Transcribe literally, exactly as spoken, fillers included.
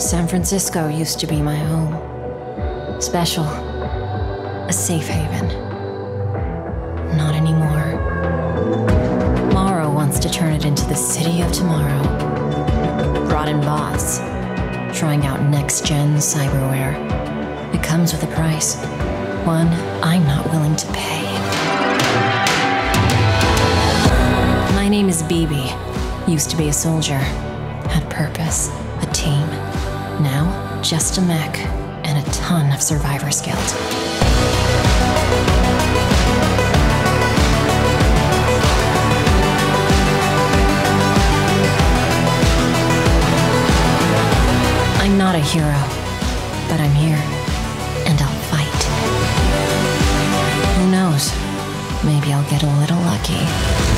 San Francisco used to be my home. Special. A safe haven. Not anymore. Morrow wants to turn it into the city of tomorrow. Brought in bots, trying out next-gen cyberware. It comes with a price. One I'm not willing to pay. My name is Bibi. Used to be a soldier. Had purpose, a team. Now, just a mech and a ton of survivor's guilt. I'm not a hero, but I'm here, and I'll fight. Who knows? Maybe I'll get a little lucky.